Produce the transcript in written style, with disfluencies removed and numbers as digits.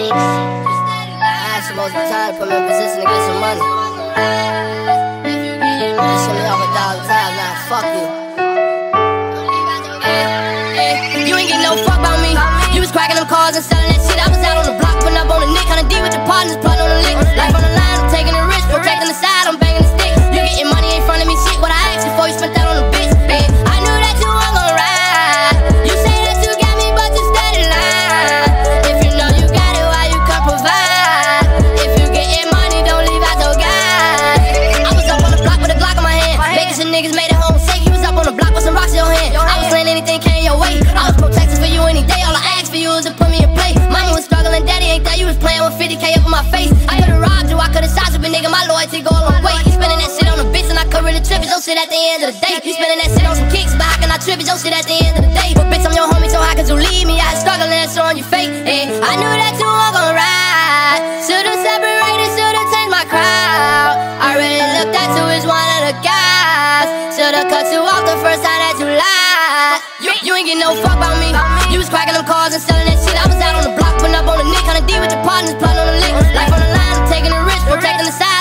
I actually most of the time put me in a position to get some money. You shit me off $1,000 now, fuck you. You ain't getting no fuck about me. You was cracking them cars and selling that shit. I was out on the block, putting up on the nick, kinda deep with your partners, plotting on the lick. Life on the line, I'm taking the risk, protecting the side, I'm banging the stick. You getting money in front of me, shit. What I asked you for, you spent that on the bitch. I knew that you weren't gonna ride. You say that you got me, but you steady lying. If you know you got it, why you can't provide? If you getting money, don't leave out your guy. I was up on the block with a Glock in my hand, making sure niggas made it home safe. You was up on the block with some rocks in your hand. I was saying anything came your way. I was protecting for you any day. All I asked for you was to put me in play. Mama was struggling, daddy ain't there. You was playing with 50K up in my face. I could've robbed you, I could've shot you, but nigga, my loyalty go a long way. You spending that shit on a bitch and I could really trip it. Your shit at the end of the day. You spending that shit on some kicks, but how can I trip it? Your shit at the end of the day. But bitch, I'm your homie, so how could you leave me? I was struggling, so on your fake. I knew that you weren't gonna ride. Should've separated, should've changed my crowd. I really looked at you as one of the guys. Should've cut you off the first time that you lied. You ain't getting no fuck about me. You was cracking them cars and selling that shit. I was out on the block, putting up on the nick, kinda deep with your partners, plotting on the lick. Life on the line, I'm taking the risk, protecting the side.